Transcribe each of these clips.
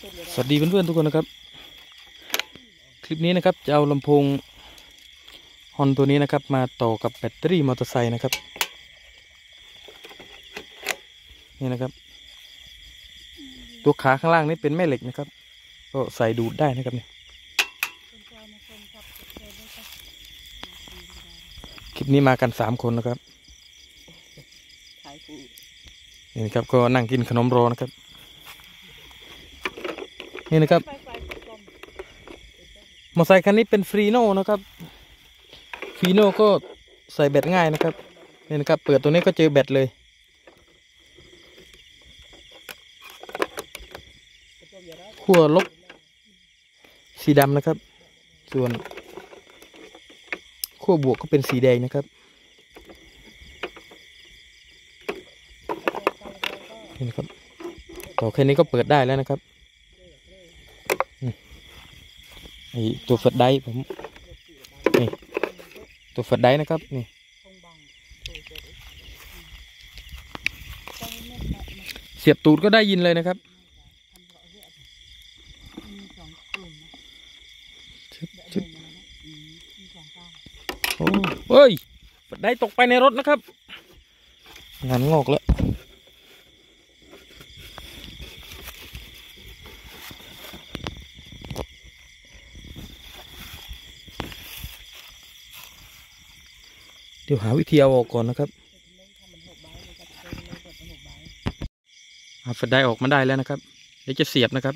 สวัสดีเพื่อนๆทุกคนนะครับคลิปนี้นะครับจะเอาลำโพงฮอนตัวนี้นะครับมาต่อกับแบตเตอรี่มอเตอร์ไซค์นะครับนี่นะครับตัวขาข้างล่างนี้เป็นแม่เหล็กนะครับก็ใส่ดูดได้นะครับเนี่ยคลิปนี้มากัน3 คนนะครับนี่นะครับก็นั่งกินขนมรอนะครับนี่นะครับมอเตอร์ไซค์คันนี้เป็นฟรีโน่นะครับฟรีโน่ก็ใส่แบตง่ายนะครับนี่นะครับเปิดตัวนี้ก็เจอแบตเลยขั้วลบสีดำนะครับส่วนขั้วบวกก็เป็นสีแดงนะครับนี่นะครับต่อแค่นี้ก็เปิดได้แล้วนะครับไอตัวแฟลชไดร์ผมนี่ตัวแฟลชไดร์นะครับนี่เสียบตูดก็ได้ยินเลยนะครับโอ้เฮ้ยแฟลชไดร์ตกไปในรถนะครับงานงอกแล้วเดี๋ยวหาวิธีเอาออกก่อนนะครับแฟลชไดร์ออกมาได้แล้วนะครับเดี๋ยวจะเสียบนะครับ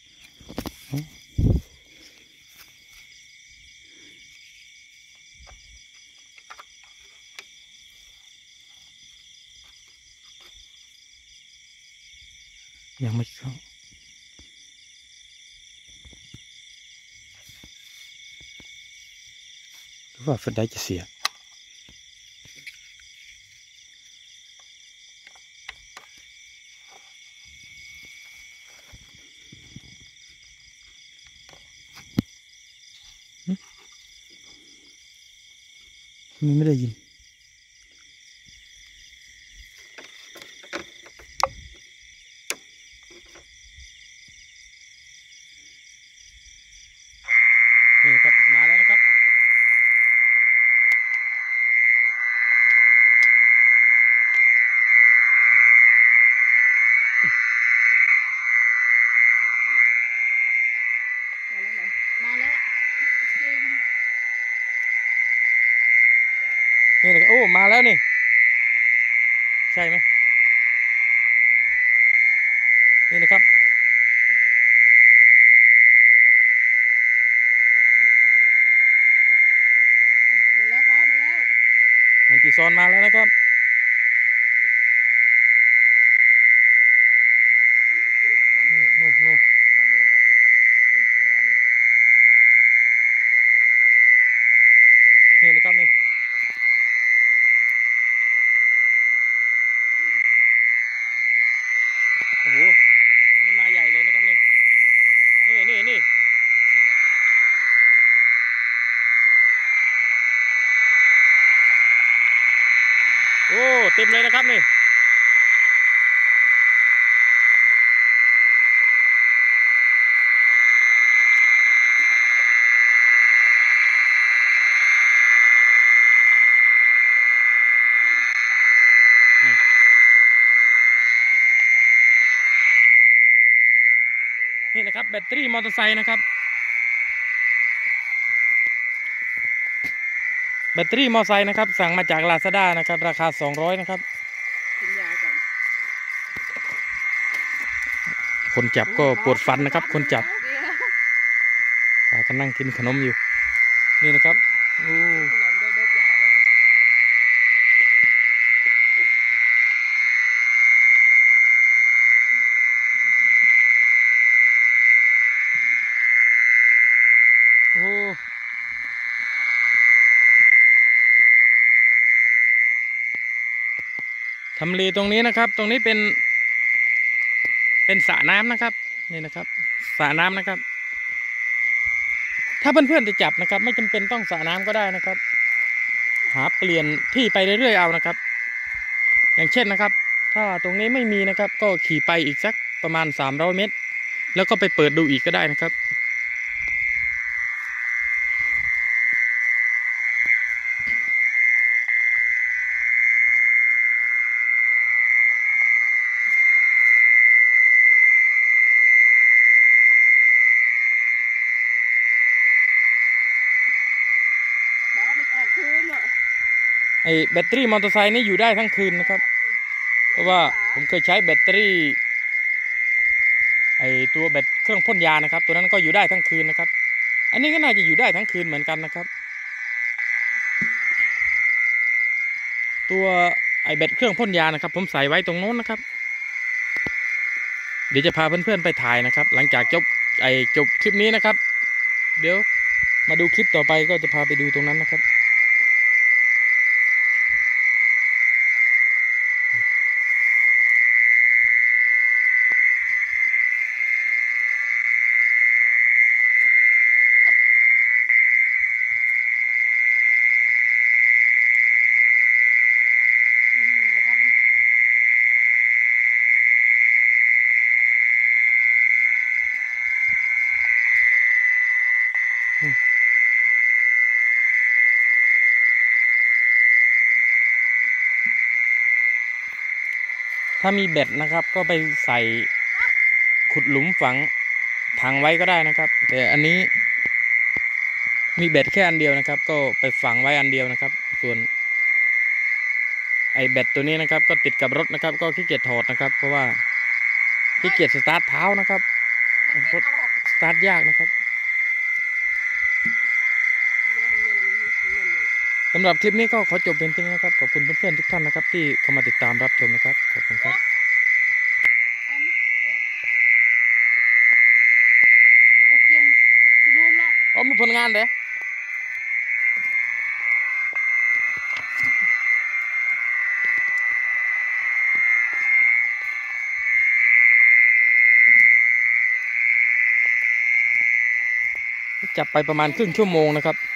ยังไม่เข้าหรือว่าแฟลชไดร์จะเสียมันไม่ได้ยินนี่ครับมาแล้วนะครับมาแล้วนี่นะครับโอ้มาแล้วนี่ใช่ไหมนี่นะครับมาแล้วครับมาแล้วแมนจีซอนมาแล้วนะครับนู่นนี่นะครับนี่โอ้โหนี่มาใหญ่เลยนะครับนี่นี่โอ้เต็มเลยนะครับนี่นี่นะครับแบตเตอรี่มอเตอร์ไซค์นะครับแบตเตอรี่มอเตอร์ไซค์นะครับสั่งมาจาก Lazada นะครับราคา200นะครับกินยาก่อนคนจับก็ปวดฟันนะครับคนจับพากันนั่งกินขนมอยู่นี่นะครับโอ้ขนมด้วยยาด้วยโอ้ทำเลตรงนี้นะครับตรงนี้เป็นสระน้ำนะครับนี่นะครับสระน้ำนะครับถ้าเพื่อนๆจะจับนะครับไม่จำเป็นต้องสระน้ำก็ได้นะครับหาเปลี่ยนที่ไปเรื่อยๆเอานะครับอย่างเช่นนะครับถ้าตรงนี้ไม่มีนะครับก็ขี่ไปอีกสักประมาณ300 เมตรแล้วก็ไปเปิดดูอีกก็ได้นะครับบอกมันออกคืนเหรอไอแบตเตอรี่มอเตอร์ไซค์นี่อยู่ได้ทั้งคืนนะครับเพราะว่าผมเคยใช้แบตเตอรี่ไอตัวแบตเครื่องพ่นยานะครับตัวนั้นก็อยู่ได้ทั้งคืนนะครับอันนี้ก็น่าจะอยู่ได้ทั้งคืนเหมือนกันนะครับตัวไอแบตเครื่องพ่นยานะครับผมใส่ไว้ตรงโน้นนะครับเดี๋ยวจะพาเพื่อนๆไปถ่ายนะครับหลังจากจบคลิปนี้นะครับเดี๋ยวมาดูคลิปต่อไปก็จะพาไปดูตรงนั้นนะครับนะครับถ้ามีแบตนะครับก็ไปใส่ขุดหลุมฝังถังไว้ก็ได้นะครับแต่อันนี้มีแบตแค่อันเดียวนะครับก็ไปฝังไว้อันเดียวนะครับส่วนไอแบตตัวนี้นะครับก็ติดกับรถนะครับก็ขี้เกียจถอดนะครับเพราะว่าขี้เกียจสตาร์ทเท้านะครับรถสตาร์ทยากนะครับสำหรับคลิปนี้ก็ขอจบเป็นเพียงนี้นะครับขอบคุณเพื่อนๆทุกท่านนะครับที่เข้ามาติดตามรับชมนะครับขอบคุณครับโอเคสนุกละอ๋อมีผลงานเด้อจับไปประมาณครึ่งชั่วโมงนะครับ